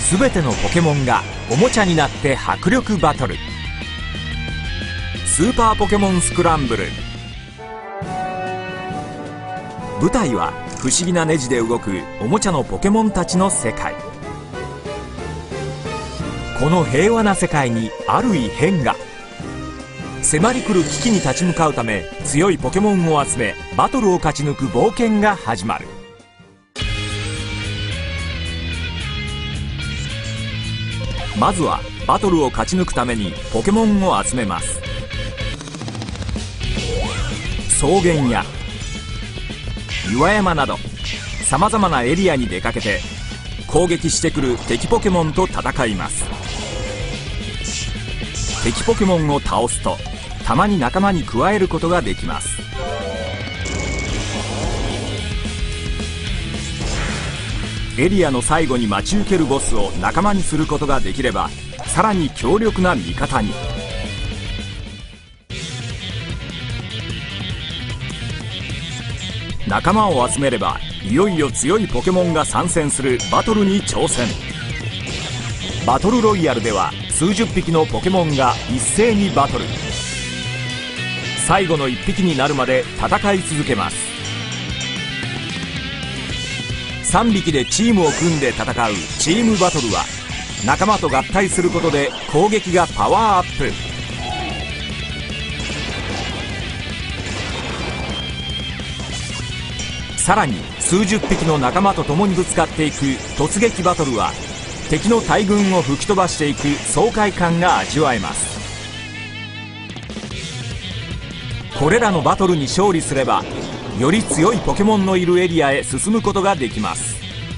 全てのポケモンがおもちゃになって迫力バトル。スーパーポケモンスクランブル。舞台は不思議なネジで動くおもちゃのポケモンたちの世界。この平和な世界にある異変が。迫り来る危機に立ち向かうため強いポケモンを集めバトルを勝ち抜く冒険が始まる。まずはバトルを勝ち抜くためにポケモンを集めます。草原や岩山などさまざまなエリアに出かけて攻撃してくる敵ポケモンと戦います。敵ポケモンを倒すとたまに仲間に加えることができます。エリアの最後に待ち受けるボスを仲間にすることができればさらに強力な味方に。仲間を集めればいよいよ強いポケモンが参戦するバトルに挑戦。バトルロイヤルでは数十匹のポケモンが一斉にバトル。最後の1匹になるまで戦い続けます。3匹でチームを組んで戦うチームバトルは仲間と合体することで攻撃がパワーアップ。さらに数十匹の仲間と共にぶつかっていく突撃バトルは敵の大軍を吹き飛ばしていく爽快感が味わえます。これらのバトルに勝利すればより強いポケモンのいるエリアへ進むことができます。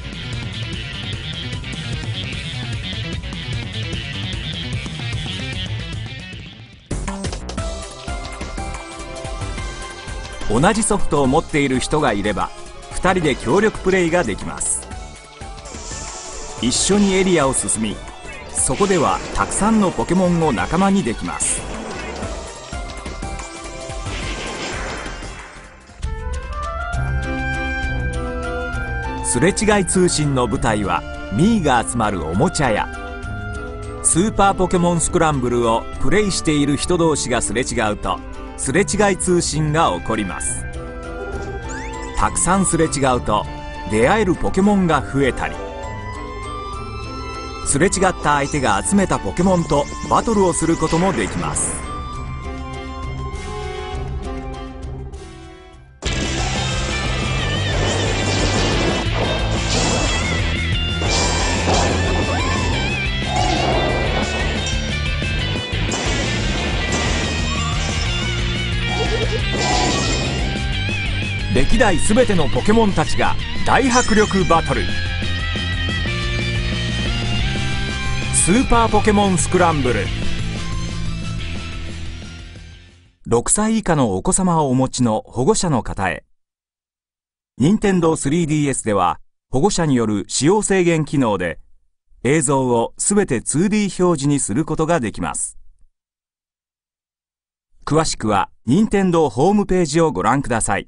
同じソフトを持っている人がいれば2人で協力プレイができます。一緒にエリアを進みそこではたくさんのポケモンを仲間にできます。すれ違い通信の舞台はミーが集まるおもちゃ屋。スーパーポケモンスクランブルをプレイしている人同士がすれ違うとすれ違い通信が起こります。たくさんすれ違うと出会えるポケモンが増えたりすれ違った相手が集めたポケモンとバトルをすることもできます。歴代すべてのポケモンたちが大迫力バトル。スーパーポケモンスクランブル。6歳以下のお子様をお持ちの保護者の方へ。任天堂 3DS では保護者による使用制限機能で映像をすべて 2D 表示にすることができます。詳しくは任天堂ホームページをご覧ください。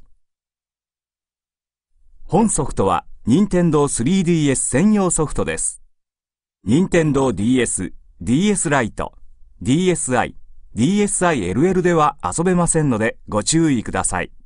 本ソフトは任天堂 3DS 専用ソフトです。任天堂 DS、DS ライト、DSi、DSi LL では遊べませんのでご注意ください。